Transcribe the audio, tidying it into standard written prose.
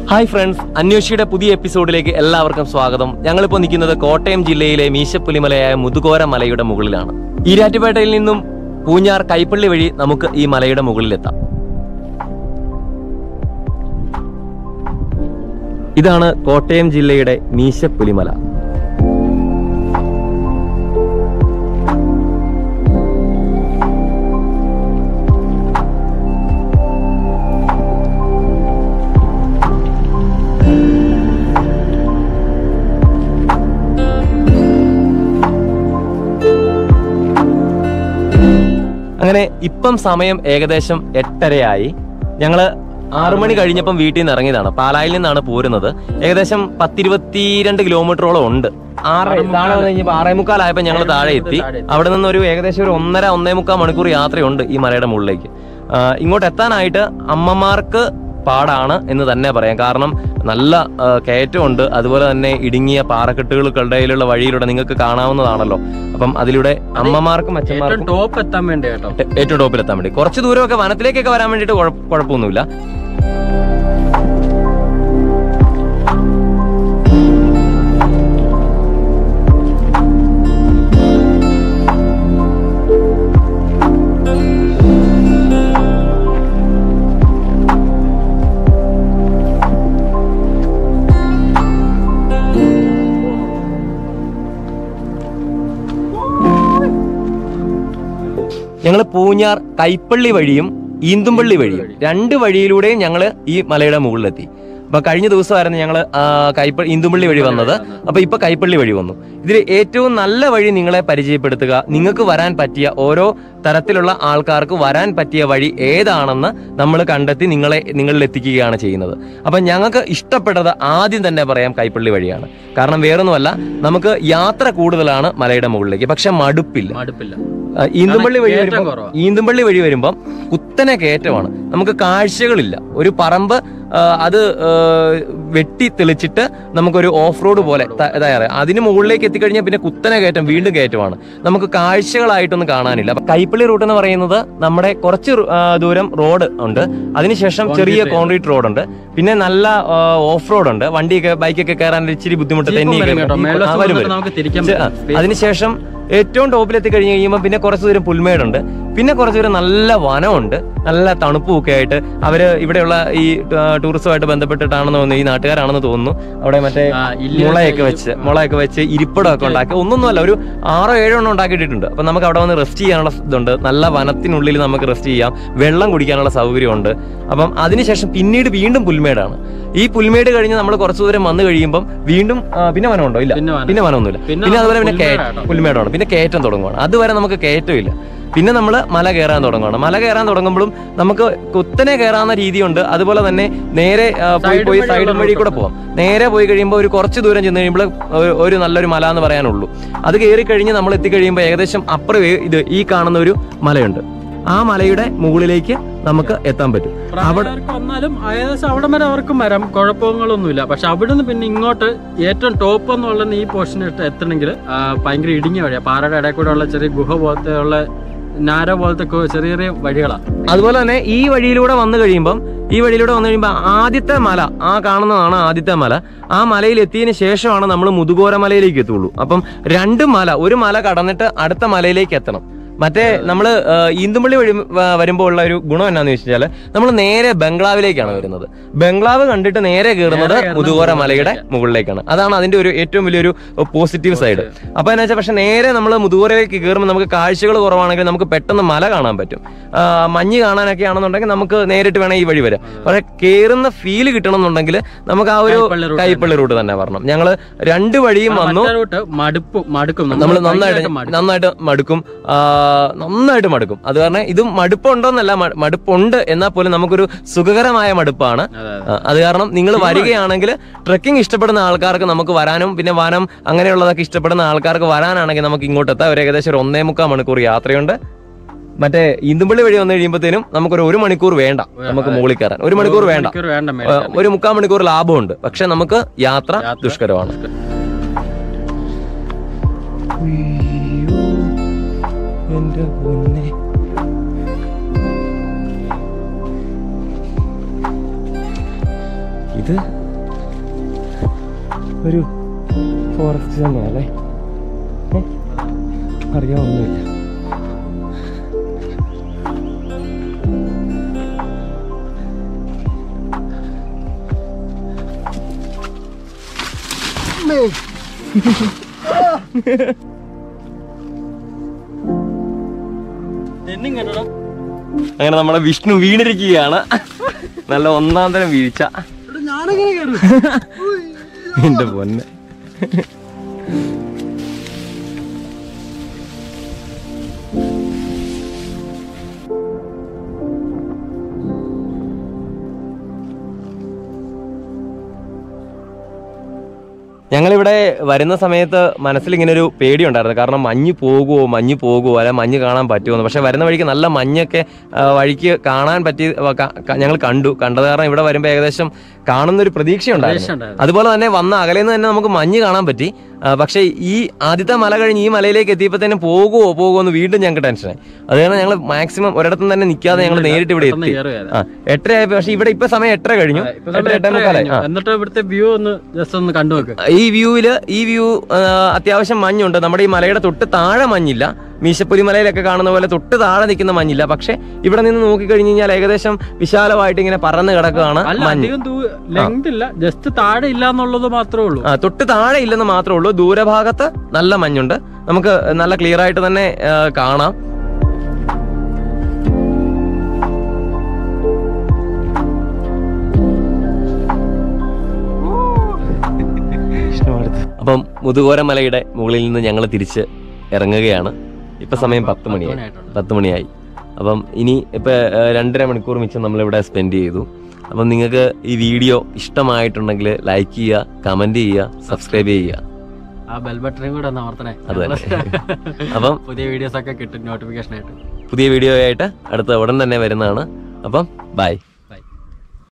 Hi friends, അന്വേഷിയുടെ പുതിയ എപ്പിസോഡിലേക്ക് എല്ലാവർക്കും സ്വാഗതം. ഞങ്ങളിപ്പോൾ നിൽക്കുന്നത് കോട്ടയം ജില്ലയിലെ മീശപ്പുലിമലയായ മുതുകോര മലയുടെ മുകളിലാണ്. ഈരാറ്റുപേട്ടയിൽ നിന്നും പൂഞ്ഞാർ കൈപ്പള്ളി വഴി നമുക്ക് ഈ മലയുടെ മുകളിലെത്താം. ഇതാണ് കോട്ടയം ജില്ലയുടെ മീശപ്പുലിമല. അങ്ങനെ ഇപ്പം സമയം ഏകദേശം 8:30 ഞങ്ങള് 6 മണി കഴിഞ്ഞപ്പം വീട്ടിൽ നിന്ന് ഇറങ്ങിയതാണ്. പാലായിൽ നിന്നാണ് പോരുന്നത്. ഏകദേശം 10-22 കിലോമീറ്ററോളം ഉണ്ട്. 6:45 ആയപ്പോ ഞങ്ങൾ താഴെ എത്തി. അവിടെ നിന്ന് ഏകദേശം ഒരു 1.5-1.25 മണിക്കൂർ യാത്രയുണ്ട് ഈ മലയുടെ മുകളിലേക്ക്. ഇങ്ങോട്ട് എത്താനായിട്ട് അമ്മമാർക്ക് പാടാണ് എന്ന് തന്നെ പറയാം. കാരണം നല്ല കയറ്റമുണ്ട്. അതുപോലെ തന്നെ ഇടുങ്ങിയ പാറക്കെട്ടുകൾക്കിടയിലുള്ള വഴിയിലൂടെ നിങ്ങൾക്ക് കാണാവുന്നതാണല്ലോ. അപ്പം അതിലൂടെ അമ്മമാർക്കും അച്ഛന്മാർക്കും ഏറ്റവും ടോപ്പിൽ എത്താൻ വേണ്ടി കുറച്ച് ദൂരമൊക്കെ വനത്തിലേക്കൊക്കെ വരാൻ വേണ്ടിയിട്ട് കുഴപ്പമൊന്നുമില്ല. ഞങ്ങൾ പൂഞ്ഞാർ കൈപ്പള്ളി വഴിയും ഈന്തുംപള്ളി വഴിയും 2 വഴിയിലൂടെയും ഞങ്ങൾ ഈ മലയുടെ മുകളിലെത്തി. അപ്പൊ കഴിഞ്ഞ ദിവസമായിരുന്നു ഞങ്ങൾ ഈന്തുംപള്ളി വഴി വന്നത്. അപ്പൊ ഇപ്പൊ കൈപ്പള്ളി വഴി വന്നു. ഇതിൽ ഏറ്റവും നല്ല വഴി നിങ്ങളെ പരിചയപ്പെടുത്തുക, നിങ്ങൾക്ക് വരാൻ പറ്റിയ ഓരോ തരത്തിലുള്ള ആൾക്കാർക്ക് വരാൻ പറ്റിയ വഴി ഏതാണെന്ന് നമ്മൾ കണ്ടെത്തി നിങ്ങളിൽ എത്തിക്കുകയാണ് ചെയ്യുന്നത്. അപ്പൊ ഞങ്ങൾക്ക് ഇഷ്ടപ്പെട്ടത് ആദ്യം തന്നെ പറയാം കൈപ്പള്ളി വഴിയാണ്. കാരണം വേറൊന്നുമല്ല, നമുക്ക് യാത്ര കൂടുതലാണ് മലയുടെ മുകളിലേക്ക്, പക്ഷെ മടുപ്പില്ല. ഈന്തുംപള്ളി വഴി വരുമ്പം കുത്തനെ കയറ്റമാണ്. നമുക്ക് കാഴ്ചകളില്ല. ഒരു പറമ്പ് അത് വെട്ടി തെളിച്ചിട്ട് നമുക്കൊരു ഓഫ് റോഡ് പോലെ തയ്യാറായി. അതിന് മുകളിലേക്ക് എത്തിക്കഴിഞ്ഞാൽ പിന്നെ കുത്തനെ കയറ്റം, വീണ്ടും കയറ്റമാണ്. നമുക്ക് കാഴ്ചകളായിട്ടൊന്നും കാണാനില്ല. കൈപ്പള്ളി റൂട്ട് എന്ന് പറയുന്നത് നമ്മുടെ കുറച്ച് ദൂരം റോഡ് ഉണ്ട്, അതിനുശേഷം ചെറിയ കോൺക്രീറ്റ് റോഡ് ഉണ്ട്, പിന്നെ നല്ല ഓഫ് റോഡ് ഉണ്ട്. വണ്ടിയൊക്കെ ബൈക്കൊക്കെ കയറാൻ ഇച്ചിരി ബുദ്ധിമുട്ട് അതിനുശേഷം ഏറ്റവും ടോപ്പിലെത്തി കഴിഞ്ഞ് കഴിയുമ്പോൾ പിന്നെ കുറച്ച് ദൂരം പുൽമേടുണ്ട്, പിന്നെ കുറച്ച് ദൂരം നല്ല വനമുണ്ട്, നല്ല തണുപ്പുമൊക്കെ ആയിട്ട്. അവര് ഇവിടെയുള്ള ഈ ടൂറിസവുമായിട്ട് ബന്ധപ്പെട്ടിട്ടാണെന്ന് തോന്നുന്നു, ഈ നാട്ടുകാരാണെന്ന് തോന്നുന്നു. അവിടെ മറ്റേ മുളയൊക്കെ വെച്ച് ഇരിപ്പിടമൊക്കെ ഉണ്ടാക്കി, ഒന്നൊന്നുമല്ല, ഒരു 6-7 എണ്ണം ഉണ്ടാക്കിയിട്ടുണ്ട്. അപ്പൊ നമുക്ക് അവിടെ വന്ന് റെസ്റ്റ് ചെയ്യാനുള്ള ഇതുണ്ട്. നല്ല വനത്തിനുള്ളിൽ നമുക്ക് റെസ്റ്റ് ചെയ്യാം, വെള്ളം കുടിക്കാനുള്ള സൗകര്യമുണ്ട്. അപ്പം അതിനുശേഷം പിന്നീട് വീണ്ടും പുൽമേടാണ്. ഈ പുൽമേട് കഴിഞ്ഞ് നമ്മൾ കുറച്ചു ദൂരം വന്നു കഴിയുമ്പോൾ വീണ്ടും പിന്നെ വനമുണ്ടോ? ഇല്ല, പിന്നെ വനമൊന്നുമില്ല. പിന്നെ അതുപോലെ പിന്നെ പുൽമേടാണ്, പിന്നെ കയറ്റം തുടങ്ങുവാണ്. അതുവരെ നമുക്ക് കയറ്റമില്ല. പിന്നെ നമ്മൾ മല കയറാൻ തുടങ്ങുകയാണ്. മല കയറാൻ തുടങ്ങുമ്പോഴും നമുക്ക് കുത്തനെ കയറാവുന്ന രീതിയുണ്ട്. അതുപോലെ തന്നെ നേരെ പോയി സൈഡ് വഴി കൂടെ പോകാം. നേരെ പോയി കഴിയുമ്പോൾ ഒരു കുറച്ച് ദൂരം ചെന്ന് കഴിയുമ്പോൾ ഒരു നല്ലൊരു മല എന്ന് പറയാനുള്ളൂ. അത് കയറി കഴിഞ്ഞ് നമ്മൾ എത്തിക്കഴിയുമ്പോൾ ഏകദേശം അപ്പുറം ഈ കാണുന്ന ഒരു മലയുണ്ട്. ആ മലയുടെ മുകളിലേക്ക് നമുക്ക് എത്താൻ പറ്റും. അവിടെ വന്നാലും ഏകദേശം അവിടെ വരെ അവർക്കും വരാം, കുഴപ്പങ്ങളൊന്നുമില്ല. പക്ഷെ അവിടെ നിന്ന് പിന്നെ ഇങ്ങോട്ട് ഏറ്റവും ടോപ്പ് എന്നുള്ളത് ഈ പോർഷൻ എത്തണമെങ്കിൽ ഭയങ്കര ഇടുങ്ങിയ വഴിയാണ്. പാറയുടെ ഇടയിൽ കൂടെ ഉള്ള ചെറിയ ഗുഹ പോലത്തെ ഉള്ള നാര പോലത്തെ ചെറിയ ചെറിയ വഴികളാണ്. അതുപോലെ തന്നെ ഈ വഴിയിലൂടെ വന്നു കഴിയുമ്പോൾ ആദ്യത്തെ മല ആ കാണുന്നതാണ് ആദ്യത്തെ മല. ആ മലയിൽ എത്തിയതിനു ശേഷമാണ് നമ്മൾ മുതുകോര മലയിലേക്ക് എത്തുള്ളൂ. അപ്പം 2 മല, ഒരു മല കടന്നിട്ട് അടുത്ത മലയിലേക്ക് എത്തണം. മറ്റേ നമ്മള് ഈന്തുംപള്ളി വഴി വരുമ്പോൾ ഉള്ള ഒരു ഗുണം എന്നാന്ന് വെച്ചാൽ നമ്മൾ നേരെ ബംഗ്ലാവിലേക്കാണ് വരുന്നത്. ബംഗ്ലാവ് കണ്ടിട്ട് നേരെ കയറുന്നത് മുതുകോര മലയുടെ മുകളിലേക്കാണ്. അതാണ് അതിന്റെ ഒരു ഏറ്റവും വലിയൊരു പോസിറ്റീവ് സൈഡ്. അപ്പൊ എന്നാ വെച്ചാൽ പക്ഷെ നേരെ നമ്മൾ മുതുകോരയിലേക്ക് കയറുമ്പോൾ നമുക്ക് കാഴ്ചകൾ കുറവാണെങ്കിൽ നമുക്ക് പെട്ടെന്ന് മല കാണാൻ പറ്റും. മഞ്ഞ് കാണാനൊക്കെ ആണെന്നുണ്ടെങ്കിൽ നമുക്ക് നേരിട്ട് വേണം ഈ വഴി വരാം. പക്ഷെ കയറുന്ന ഫീല് കിട്ടണം എന്നുണ്ടെങ്കിൽ നമുക്ക് ആ ഒരു കൈപ്പള്ളി റൂട്ട് തന്നെ വരണം. ഞങ്ങള് 2 വഴിയും വന്നു. നമ്മൾ നന്നായിട്ട് മടുക്കും. അത് കാരണം ഇത് മടുപ്പുണ്ടോന്നല്ല, മടുപ്പുണ്ട് എന്നാൽ പോലും നമുക്കൊരു സുഖകരമായ മടുപ്പാണ്. അത് കാരണം നിങ്ങൾ വരികയാണെങ്കിൽ ട്രെക്കിംഗ് ഇഷ്ടപ്പെടുന്ന ആൾക്കാർക്ക് നമുക്ക് വരാനും, പിന്നെ വനം അങ്ങനെയുള്ളതൊക്കെ ഇഷ്ടപ്പെടുന്ന ആൾക്കാർക്ക് വരാനാണെങ്കിൽ നമുക്ക് ഇങ്ങോട്ട് എത്താം. ഏകദേശം ഒരു 1.25 മണിക്കൂർ യാത്രയുണ്ട്. മറ്റേ ഈന്തുംപള്ളി വഴി വന്നു കഴിയുമ്പോഴത്തേനും നമുക്കൊരു 1 മണിക്കൂർ വേണ്ട നമുക്ക് മുകളിൽ കയറാൻ. 1 മണിക്കൂർ വേണ്ട, ഒരു 3/4 മണിക്കൂർ ലാഭമുണ്ട്. പക്ഷെ നമുക്ക് യാത്ര ദുഷ്കരമാണ്. ഇത് ഒരു ഫോറസ്റ്റ് തന്നെയല്ലേ? അറിയാമൊന്നുമില്ല. അങ്ങനെ നമ്മുടെ വിഷ്ണു വീണിരിക്കുകയാണ്. നല്ല ഒന്നാം തരം വീഴ്ച. എന്റെ പൊന്നെ. ഞങ്ങളിവിടെ വരുന്ന സമയത്ത് മനസ്സിൽ ഇങ്ങനെ ഒരു പേടിയുണ്ടായിരുന്നു. കാരണം മഞ്ഞ് പോകുമോ അല്ലെ മഞ്ഞ് കാണാൻ പറ്റുമോ. പക്ഷെ വരുന്ന വഴിക്ക് നല്ല മഞ്ഞൊക്കെ വഴിക്ക് കാണാൻ പറ്റി ഞങ്ങൾ കണ്ടത് കാരണം ഇവിടെ വരുമ്പോൾ ഏകദേശം കാണുന്നൊരു പ്രതീക്ഷയുണ്ടായിരുന്നു. അതുപോലെ തന്നെ വന്ന അകലേന്ന് തന്നെ നമുക്ക് മഞ്ഞ് കാണാൻ പറ്റി. പക്ഷെ ഈ ആദ്യത്തെ മല കഴിഞ്ഞ് ഈ മലയിലേക്ക് എത്തിയപ്പോൾ തന്നെ പോകുമോ എന്ന് വീണ്ടും ഞങ്ങൾക്ക് ടെൻഷനായി. അത് കാരണം ഞങ്ങൾ മാക്സിമം ഒരിടത്തും തന്നെ ഈ വ്യൂ ഞങ്ങൾ നേരിട്ട് ഇവിടെ എത്തി. 8:30 ആയപ്പോ, പക്ഷെ ഇവിടെ ഇപ്പൊ സമയം 8:30 കഴിഞ്ഞു. 8:45. ഈ വ്യൂ അത്യാവശ്യം മഞ്ഞുണ്ട്. നമ്മുടെ ഈ മലയുടെ തൊട്ട് താഴെ മഞ്ഞില്ല. മീശപ്പുലി മലയിലൊക്കെ കാണുന്ന പോലെ തൊട്ട് താഴെ നിൽക്കുന്ന മഞ്ഞില്ല. പക്ഷെ ഇവിടെ നിന്ന് നോക്കിക്കഴിഞ്ഞ് കഴിഞ്ഞാൽ ഏകദേശം വിശാലമായിട്ട് ഇങ്ങനെ പറന്ന് കിടക്കുകയാണ്. ജസ്റ്റ് താഴെ ഇല്ല എന്നുള്ളത് മാത്രമേ ഉള്ളൂ. തൊട്ട് താഴെ ഇല്ലെന്ന് മാത്രമേ ഉള്ളൂ. ദൂരഭാഗത്ത് നല്ല മഞ്ഞുണ്ട്. നമുക്ക് നല്ല ക്ലിയർ ആയിട്ട് തന്നെ കാണാം. അപ്പം മുതുകോര മലയുടെ മുകളിൽ നിന്ന് ഞങ്ങൾ തിരിച്ച് ഇറങ്ങുകയാണ്. ഇപ്പൊ സമയം 10 മണിയായി. അപ്പം ഇനി ഇപ്പൊ 2.5 മണിക്കൂർ മിച്ചം നമ്മളിവിടെ സ്പെൻഡ് ചെയ്തു. അപ്പം നിങ്ങൾക്ക് ഈ വീഡിയോ ഇഷ്ടമായിട്ടുണ്ടെങ്കിൽ ലൈക്ക് ചെയ്യുക, കമന്റ് ചെയ്യുക, സബ്സ്ക്രൈബ് ചെയ്യുക. ആ ബെൽ ബട്ടണും കൂടെ ഒന്ന് അമർത്തണേ. അപ്പം പുതിയ വീഡിയോസ് ഒക്കെ കിട്ടും നോട്ടിഫിക്കേഷൻ ആയിട്ട്. പുതിയ വീഡിയോ ആയിട്ട് അടുത്ത ഉടൻ തന്നെ വരുന്നതാണ്. അപ്പം ബൈ.